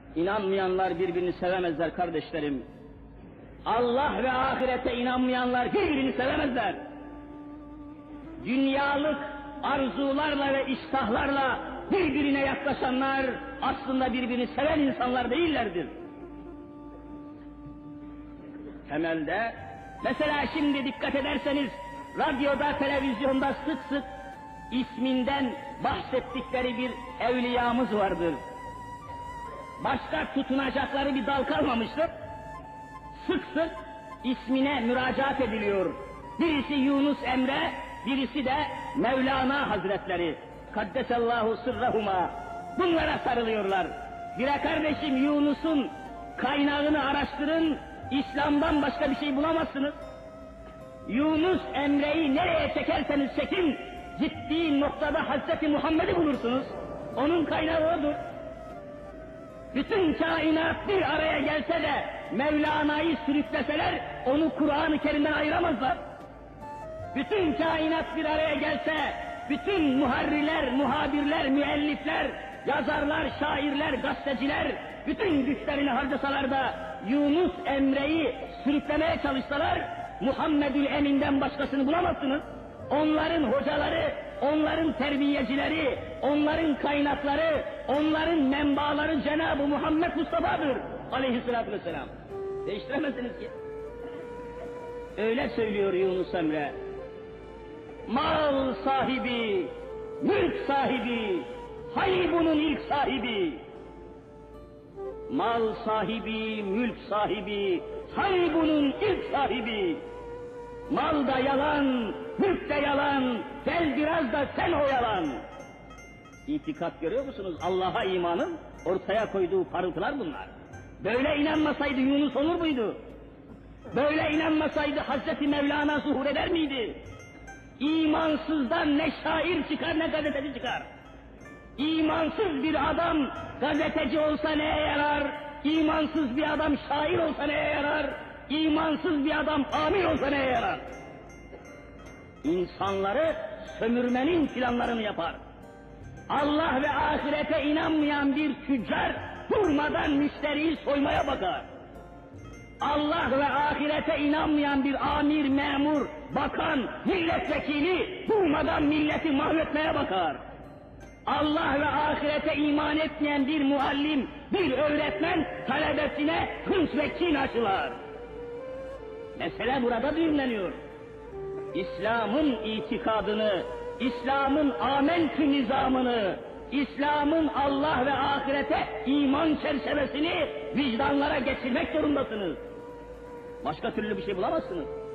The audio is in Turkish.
İnanmayanlar birbirini sevemezler kardeşlerim. Allah ve ahirete inanmayanlar birbirini sevemezler. Dünyalık arzularla ve iştahlarla birbirine yaklaşanlar aslında birbirini seven insanlar değillerdir. Temelde, mesela şimdi dikkat ederseniz, radyoda, televizyonda sık sık isminden bahsettikleri bir evliyamız vardır. Başka tutunacakları bir dal kalmamıştır. Sık sık ismine müracaat ediliyor. Birisi Yunus Emre, birisi de Mevlana Hazretleri. Kaddesallahu sırrahuma. Bunlara sarılıyorlar. Bire kardeşim, Yunus'un kaynağını araştırın, İslam'dan başka bir şey bulamazsınız. Yunus Emre'yi nereye çekerseniz çekin, ciddi noktada Hazreti Muhammed'i bulursunuz. Onun kaynağı odur. Bütün kainat bir araya gelse de Mevlana'yı sürükleseler onu Kur'an-ı Kerim'den ayıramazlar. Bütün kainat bir araya gelse, bütün muharrirler, muhabirler, müellifler, yazarlar, şairler, gazeteciler bütün güçlerini harcasalar da Yunus Emre'yi sürüklemeye çalışsalar Muhammedül Emin'den başkasını bulamazsınız. Onların hocaları, onların terbiyecileri, onların kaynakları, onların menbaları Cenab-ı Muhammed Mustafa'dır aleyhissalatü vesselam. Değiştiremezsiniz ki. Öyle söylüyor Yunus Emre. Mal sahibi, mülk sahibi, hay bunun ilk sahibi. Mal sahibi, mülk sahibi, hay bunun ilk sahibi. Mal da yalan, mülk de yalan, gel biraz da sen o yalan. İtikat görüyor musunuz? Allah'a imanın ortaya koyduğu parıltılar bunlar. Böyle inanmasaydı Yunus olur muydu? Böyle inanmasaydı Hazreti Mevlana zuhur eder miydi? İmansızdan ne şair çıkar ne gazeteci çıkar. İmansız bir adam gazeteci olsa neye yarar? İmansız bir adam şair olsa neye yarar? İmansız bir adam amir olsa neye yarar? İnsanları sömürmenin planlarını yapar. Allah ve ahirete inanmayan bir tüccar durmadan müşteriyi soymaya bakar. Allah ve ahirete inanmayan bir amir, memur, bakan, milletvekili durmadan milleti mahvetmeye bakar. Allah ve ahirete iman etmeyen bir muallim, bir öğretmen talebesine hırs ve kin aşılar. Mesele burada düğümleniyor. İslam'ın itikadını, İslam'ın amentü nizamını, İslam'ın Allah ve ahirete iman çerçevesini vicdanlara geçirmek zorundasınız. Başka türlü bir şey bulamazsınız.